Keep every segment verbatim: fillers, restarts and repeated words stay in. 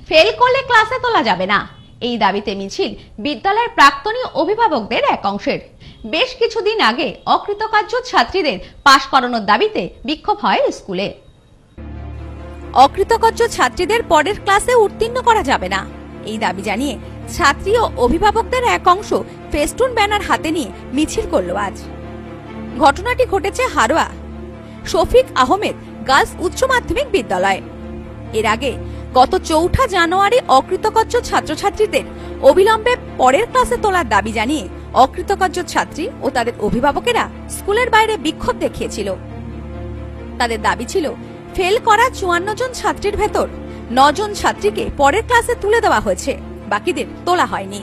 Fail করলে ক্লাসে তোলা যাবে না, এই দাবিতে মিছিল বিদ্যালয়ের প্রাক্তনী অভিভাবকদের এক অংশের। বেশ কিছুদিন আগে অকৃতকার্য ছাত্রীদের পাশ করানোর দাবিতে বিক্ষোভ হয় স্কুলে। অকৃতকার্য ছাত্রীদের পরের ক্লাসে উত্তীর্ণ করা যাবে না, এই দাবি জানিয়ে ছাত্রী ও অভিভাবকদের এক অংশ ফেস্টুন ব্যানার হাতে নিয়ে মিছিল করল আজ। ঘটনাটি ঘটেছে হারোয়া শফিক আহমেদ গার্লস উচ্চ মাধ্যমিক বিদ্যালয়। এর আগে গত চৌঠা জানুয়ারি অকৃতকার্য ছাত্রছাত্রীদের অবিলম্বে পরের ক্লাসে তোলার দাবি জানিয়ে অকৃতকার্য ছাত্রী ও তাদের অভিভাবকেরা স্কুলের বাইরে বিক্ষোভ দেখিয়েছিল। তাদের দাবি ছিল ফেল করা চুয়ান্ন জন ছাত্রীর ভেতর নজন ছাত্রীকে পরের ক্লাসে তুলে দেওয়া হয়েছে, বাকিদের তোলা হয়নি।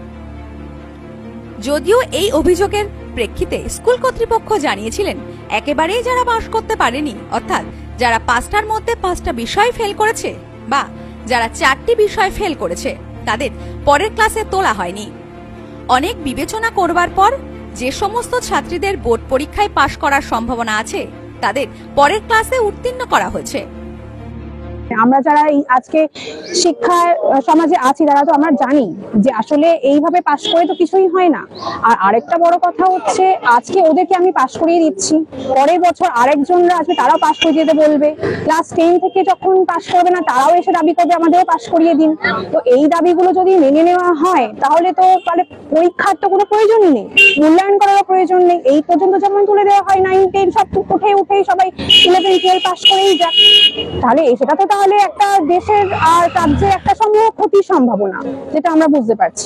যদিও এই অভিযোগের প্রেক্ষিতে স্কুল কর্তৃপক্ষ জানিয়েছিলেন একেবারেই যারা পাস করতে পারেনি, অর্থাৎ যারা পাঁচটার মধ্যে পাঁচটা বিষয় ফেল করেছে বা যারা চারটি বিষয় ফেল করেছে তাদের পরের ক্লাসে তোলা হয়নি। অনেক বিবেচনা করবার পর যে সমস্ত ছাত্রীদের বোর্ড পরীক্ষায় পাশ করার সম্ভাবনা আছে তাদের পরের ক্লাসে উত্তীর্ণ করা হয়েছে। আমরা যারা আজকে শিক্ষা সমাজে আছি তারা তো আমরা জানি যে আসলে এইভাবে পাশ করে তো কিছুই হয় না। আর আরেকটা বড় কথা হচ্ছে আজকে ওদেরকে আমি পাশ করিয়ে দিচ্ছি, পরের বছর আরেকজনরা আসবে তারাও পাশ করিয়ে দিতে বলবে, ক্লাস টেন থেকে যখন পাশ করবে না তারাও এসে দাবি করবে আমাদেরও পাশ করিয়ে দিন। তো এই দাবিগুলো যদি মেনে নেওয়া হয় তাহলে তো তাহলে পরীক্ষার তো কোনো প্রয়োজনই নেই, মূল্যায়ন করারও প্রয়োজন নেই। এই পর্যন্ত যেমন তুলে দেওয়া হয় নাইন টেন সব উঠে উঠেই সবাই ইলেভেন টুয়েলভ পাশ করেই যাক, তাহলে সেটা তো তাহলে একটা দেশের আর রাজ্যের একটা সমূহ ক্ষতির সম্ভাবনা, যেটা আমরা বুঝতে পারছি।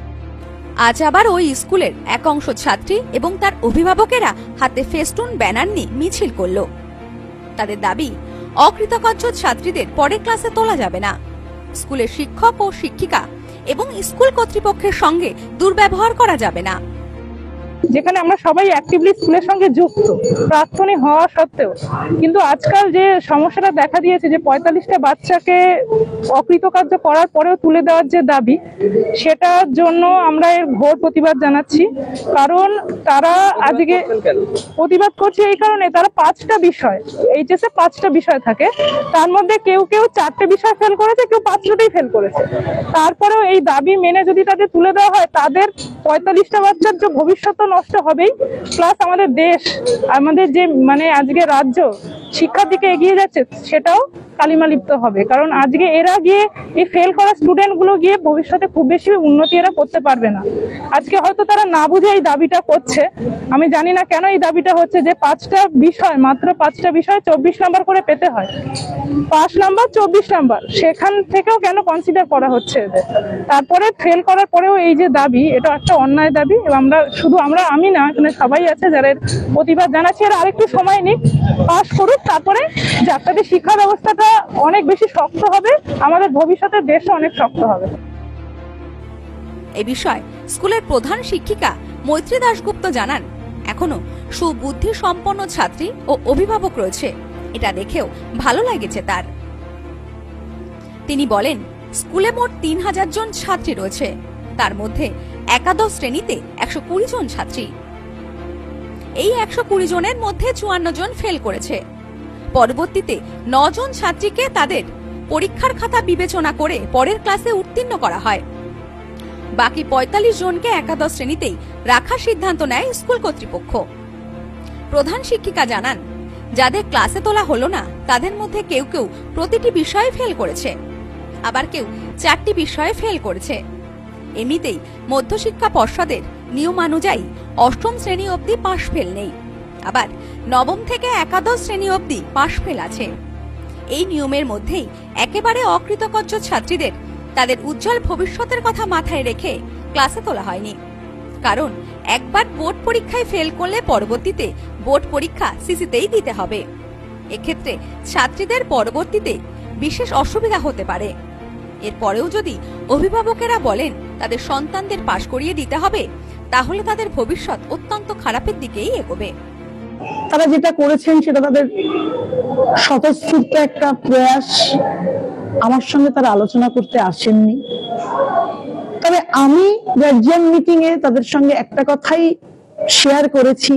আজ আবার ওই স্কুলের এক অংশ ছাত্রী এবং তার অভিভাবকেরা হাতে ফেস্টুন ব্যানার নিয়ে মিছিল করল। তাদের দাবি অকৃতকার্য ছাত্রীদের পরের ক্লাসে তোলা যাবে না, স্কুলের শিক্ষক ও শিক্ষিকা এবং স্কুল কর্তৃপক্ষের সঙ্গে দুর্ব্যবহার করা যাবে না। যেখানে আমরা সবাই অ্যাক্টিভলি স্কুলের সঙ্গে যুক্ত প্রাক্তনী হওয়া সত্ত্বেও কিন্তু আজকাল যে সমস্যাটা দেখা দিয়েছে যে পঁয়তাল্লিশটা বাচ্চাকে অকৃতকার্য করার পরেও তুলে দেওয়ার যে দাবি, সেটার জন্য আমরা এর ঘোর প্রতিবাদ জানাচ্ছি। কারণ তারা আজকে প্রতিবাদ করছে এই কারণে তারা পাঁচটা বিষয় এইচএস এ পাঁচটা বিষয় থাকে, তার মধ্যে কেউ কেউ চারটে বিষয় ফেল করেছে, কেউ পাঁচটাতেই ফেল করেছে। তারপরেও এই দাবি মেনে যদি তাদের তুলে দেওয়া হয় তাদের পঁয়তাল্লিশটা বাচ্চার যে ভবিষ্যৎ নষ্ট হবেই, প্লাস আমাদের দেশ আমাদের যে মানে আজকে রাজ্য শিক্ষার দিকে এগিয়ে যাচ্ছে সেটাও কালিমা লিপ্ত হবে। কারণ আজকে এরা গিয়ে এই ফেল করা স্টুডেন্ট গুলো গিয়ে ভবিষ্যতে খুব বেশি উন্নতি এরা করতে পারবে না। আজকে হয়তো তারা না বুঝে এই দাবিটা করছে, আমি জানি না কেন এই দাবিটা হচ্ছে যে পাঁচটা বিষয় মাত্র পাঁচটা বিষয় চব্বিশ নাম্বার করে পেতে হয়, পাঁচ নাম্বার চব্বিশ নাম্বার সেখান থেকেও কেন কনসিডার করা হচ্ছে এদের। তারপরে ফেল করার পরেও এই যে দাবি, এটা একটা অন্যায় দাবি। এবং আমরা শুধু আমরা আমি না এখানে সবাই আছে যারা প্রতিবাদ জানাচ্ছি, এরা আরেকটু সময় নিক, পাস করুক, তারপরে যাতে শিক্ষা ব্যবস্থাটা অনেক বেশি শক্ত হবে, আমাদের ভবিষ্যতের দেশও অনেক শক্ত হবে। এই বিষয়ে স্কুলের প্রধান শিক্ষিকা মৈত্রী দাশগুপ্ত জানান এখনো সুবুদ্ধি সম্পন্ন ছাত্রী ও অভিভাবক রয়েছে, এটা দেখেও ভালো লেগেছে তার। তিনি বলেন স্কুলে মোট তিন হাজার জন ছাত্রী রয়েছে, তার মধ্যে একাদশ শ্রেণীতে একশো কুড়ি জন ছাত্রী। এই একশো কুড়ি জনের মধ্যে চুয়ান্ন জন ফেল করেছে। পরবর্তীতে নজন ছাত্রীকে তাদের পরীক্ষার খাতা বিবেচনা করে পরের ক্লাসে উত্তীর্ণ করা হয়। বাকি পঁয়তাল্লিশ জনকে একাদশ শ্রেণীতেই রাখার সিদ্ধান্ত নেয় স্কুল কর্তৃপক্ষ। প্রধান শিক্ষিকা জানান যাদের ক্লাসে তোলা হলো না তাদের মধ্যে কেউ কেউ প্রতিটি বিষয়ে ফেল করেছে, আবার কেউ চারটি বিষয়ে ফেল করেছে। এমনিতেই মধ্যশিক্ষা পর্ষদের নিয়মানুযায়ী অষ্টম শ্রেণী অবধি পাশ ফেল নেই, আবার নবম থেকে একাদশ শ্রেণী অবধি পাশ ফেল আছে। এই নিয়মের মধ্যেই একেবারে অকৃতকার্য ছাত্রীদের তাদের উজ্জ্বল ভবিষ্যতের কথা মাথায় রেখে ক্লাসে তোলা হয়নি। কারণ একবার বোর্ড পরীক্ষায় ফেল করলে পরবর্তীতে বোর্ড পরীক্ষা সিসিতেই দিতে হবে। এক্ষেত্রে ছাত্রীদের পরবর্তীতে বিশেষ অসুবিধা হতে পারে। এরপরেও যদি অভিভাবকেরা বলেন তাদের সন্তানদের পাশ করিয়ে দিতে হবে, তাহলে তাদের ভবিষ্যৎ অত্যন্ত খারাপের দিকেই এগোবে। তারা যেটা করেছেন সেটা তাদের স্বতঃস্ফূর্ত একটা প্রয়াস, আমার সঙ্গে তারা আলোচনা করতে আসেননি। তবে আমি গার্জিয়ান মিটিং এ তাদের সঙ্গে একটা কথাই শেয়ার করেছি,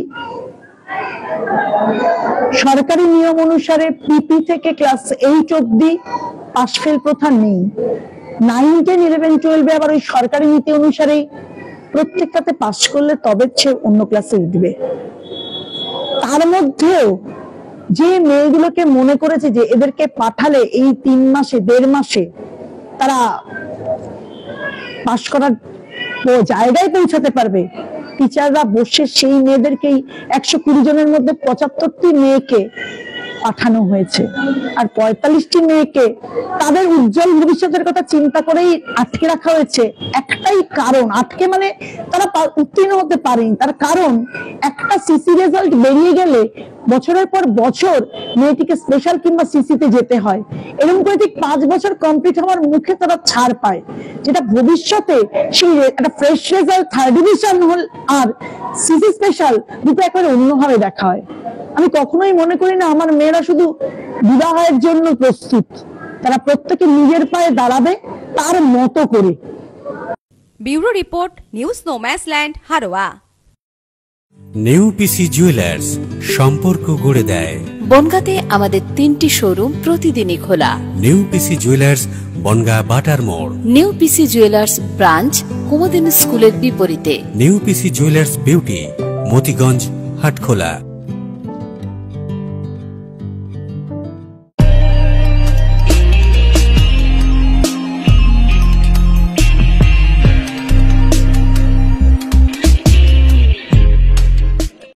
সরকারি নিয়ম অনুসারে পিপি থেকে ক্লাস এইট অব্দি পাশ ফেল প্রথা নেই। নাইন টেন ইলেভেন টুয়েলভে আবার ওই সরকারি নীতি অনুসারে প্রত্যেকটাতে পাশ করলে তবে সে অন্য ক্লাসে উঠবে। তার মধ্যেও যে মেয়েগুলোকে মনে করেছে যে এদেরকে পাঠালে এই তিন মাসে দেড় মাসে তারা পাশ করার জায়গায় পৌঁছাতে পারবে, টিচাররা বসে সেই মেয়েদেরকেই একশো কুড়ি জনের মধ্যে পঁচাত্তরটি মেয়েকে পাঠানো হয়েছে। আর পঁয়তাল্লিশটি মেয়েকে তাদের উজ্জ্বল ভবিষ্যতের কথা চিন্তা করেই আটকে রাখা হয়েছে। একটাই কারণ, আটকে মানে তারা উত্তীর্ণ হতে পারেনি, তার কারণ একটা সিসি রেজাল্ট বেরিয়ে গেলে বছরের পর বছর মেয়েটিকে স্পেশাল কিংবা সিসিতে যেতে হয়। এরকম করে ঠিক পাঁচ বছর কমপ্লিট হওয়ার মুখে তারা ছাড় পায়, যেটা ভবিষ্যতে সেই একটা ফ্রেশ রেজাল্ট থার্ড ডিভিশন হল আর সিসি স্পেশাল দুটো একেবারে অন্যভাবে দেখা হয়। আমি কখনোই মনে করি না আমার মেয়েরা শুধু বিবাহের জন্য প্রস্তুত, তারা প্রত্যেকে নিজের পায়ে দাঁড়াবে তার মতো করে। Bureau report, news no man's land, Haroa. নেউপিসি জুয়েলার্স, সম্পর্ক গড়ে দেয়। বনগাঁতে আমাদের তিনটি শোরুম প্রতিদিনই খোলা। নেউপিসি জুয়েলার্স, বনগাঁ বাটার মোড়। নেউপিসি জুয়েলার্স ব্রাঞ্চ কুমুদিনী স্কুলের বিপরীতে। নেউপিসি জুয়েলার্স বিউটি, মতিগঞ্জ, হাটখোলা।